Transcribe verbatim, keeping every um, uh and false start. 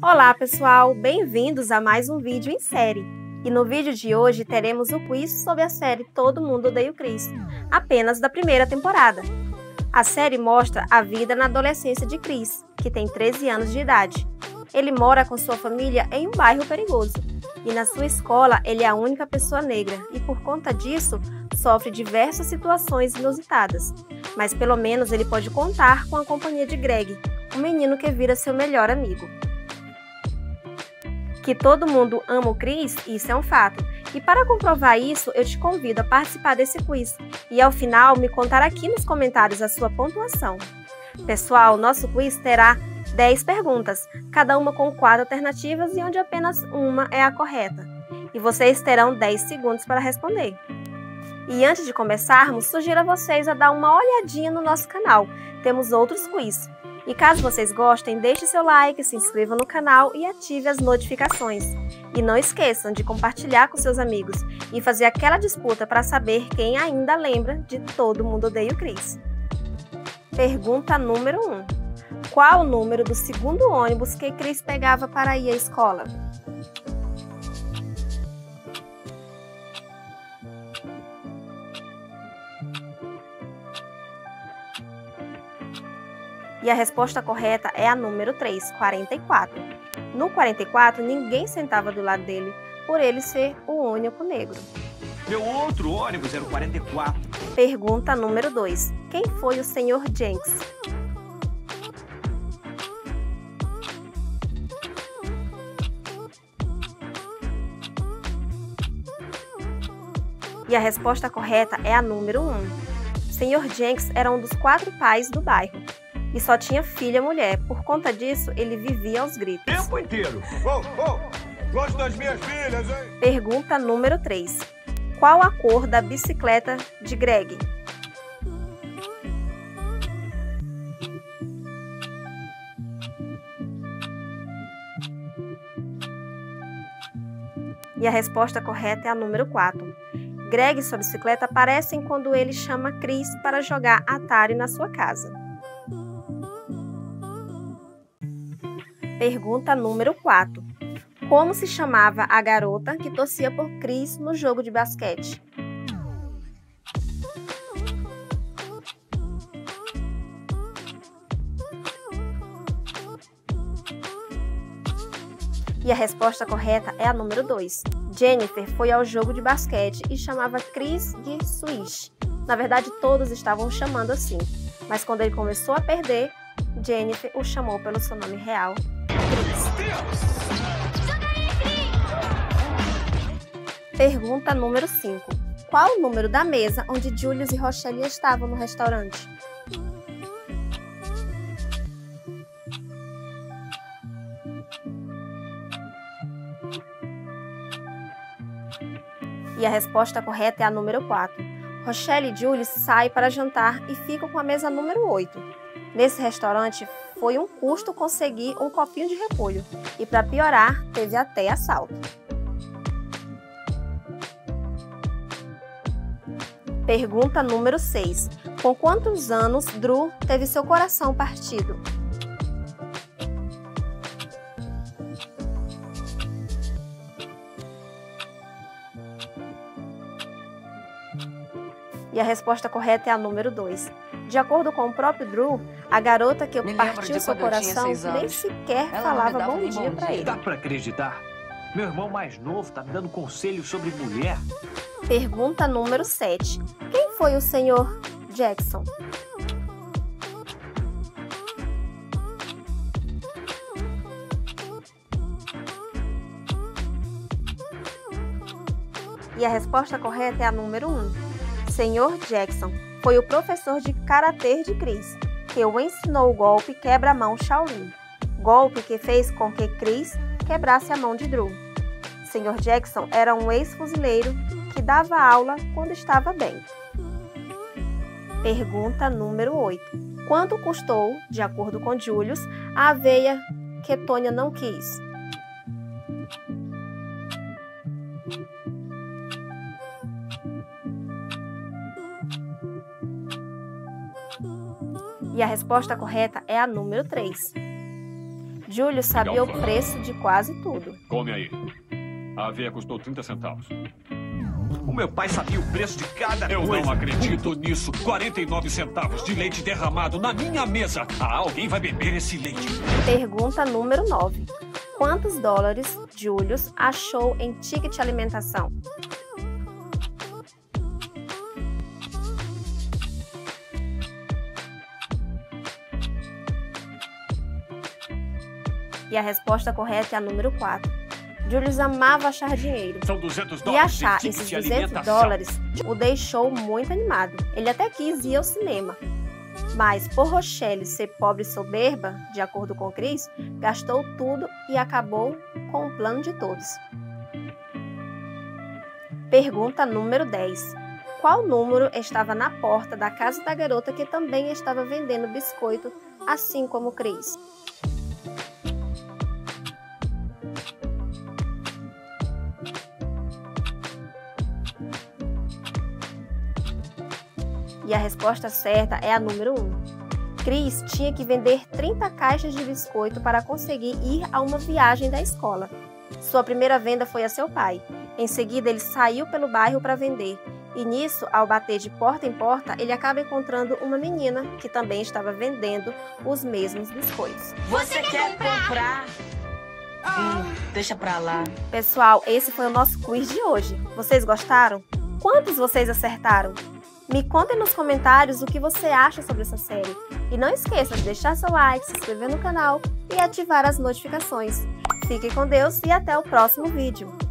Olá pessoal, bem-vindos a mais um vídeo em série. E no vídeo de hoje teremos o quiz sobre a série Todo Mundo Odeia o Chris, apenas da primeira temporada. A série mostra a vida na adolescência de Chris, que tem treze anos de idade. Ele mora com sua família em um bairro perigoso, e na sua escola ele é a única pessoa negra e por conta disso sofre diversas situações inusitadas. Mas pelo menos ele pode contar com a companhia de Greg, o menino que vira seu melhor amigo. Que todo mundo ama o Chris, isso é um fato. E para comprovar isso, eu te convido a participar desse quiz e ao final me contar aqui nos comentários a sua pontuação. Pessoal, nosso quiz terá dez perguntas, cada uma com quatro alternativas e onde apenas uma é a correta. E vocês terão dez segundos para responder. E antes de começarmos, sugiro a vocês a dar uma olhadinha no nosso canal. Temos outros quiz. E caso vocês gostem, deixe seu like, se inscreva no canal e ative as notificações. E não esqueçam de compartilhar com seus amigos e fazer aquela disputa para saber quem ainda lembra de Todo Mundo Odeia o Chris. Pergunta número um. Qual o número do segundo ônibus que Chris pegava para ir à escola? E a resposta correta é a número três, quarenta e quatro. No quarenta e quatro, ninguém sentava do lado dele, por ele ser o único negro. Meu outro ônibus era o quarenta e quatro. Pergunta número dois. Quem foi o senhor Jenks? E a resposta correta é a número um. O senhor Jenks era um dos quatro pais do bairro. E só tinha filha mulher. Por conta disso, ele vivia aos gritos. O tempo inteiro. Oh, oh, gosto das minhas filhas, hein? Pergunta número três. Qual a cor da bicicleta de Greg? E a resposta correta é a número quatro. Greg e sua bicicleta aparecem quando ele chama Chris para jogar Atari na sua casa. Pergunta número quatro. Como se chamava a garota que torcia por Chris no jogo de basquete? E a resposta correta é a número dois. Jennifer foi ao jogo de basquete e chamava Chris de Swish. Na verdade, todos estavam chamando assim, mas quando ele começou a perder, Jennifer o chamou pelo seu nome real, Chris. Pergunta número cinco. Qual o número da mesa onde Julius e Rochelle estavam no restaurante? E a resposta correta é a número quatro. Rochelle e Julius saem para jantar e ficam com a mesa número oito. Nesse restaurante, foi um custo conseguir um copinho de repolho. E para piorar, teve até assalto. Pergunta número seis. Com quantos anos Drew teve seu coração partido? E a resposta correta é a número dois. De acordo com o próprio Drew, a garota que partiu seu coração nem sequer Ela falava não bom me dava dia nem bom para dia. ele. Dá pra acreditar? Meu irmão mais novo tá me dando conselhos sobre mulher. Pergunta número sete. Quem foi o senhor Jackson? E a resposta correta é a número um. senhor Jackson foi o professor de karatê de Chris, que o ensinou o golpe quebra-mão Shaolin, golpe que fez com que Chris quebrasse a mão de Drew. senhor Jackson era um ex-fuzileiro que dava aula quando estava bem. Pergunta número oito. Quanto custou, de acordo com Julius, a aveia que Tônia não quis? E a resposta correta é a número três. Júlio sabia o preço de quase tudo. Come aí. A aveia custou trinta centavos. O meu pai sabia o preço de cada Eu coisa. não acredito nisso. quarenta e nove centavos de leite derramado na minha mesa. Ah, alguém vai beber esse leite. Pergunta número nove. Quantos dólares Júlio achou em ticket alimentação? E a resposta correta é a número quatro. Júlio amava achar dinheiro. São duzentos E dólares achar em esses ticket de duzentos alimentação. dólares o deixou muito animado. Ele até quis ir ao cinema. Mas, por Rochelle ser pobre e soberba, de acordo com Chris, gastou tudo e acabou com o plano de todos. Pergunta número dez. Qual número estava na porta da casa da garota que também estava vendendo biscoito, assim como Chris? E a resposta certa é a número um. Chris tinha que vender trinta caixas de biscoito para conseguir ir a uma viagem da escola. Sua primeira venda foi a seu pai. Em seguida, ele saiu pelo bairro para vender. E nisso, ao bater de porta em porta, ele acaba encontrando uma menina que também estava vendendo os mesmos biscoitos. Você quer comprar? Hum, deixa pra lá. Pessoal, esse foi o nosso quiz de hoje. Vocês gostaram? Quantos vocês acertaram? Me contem nos comentários o que você acha sobre essa série. E não esqueça de deixar seu like, se inscrever no canal e ativar as notificações. Fique com Deus e até o próximo vídeo.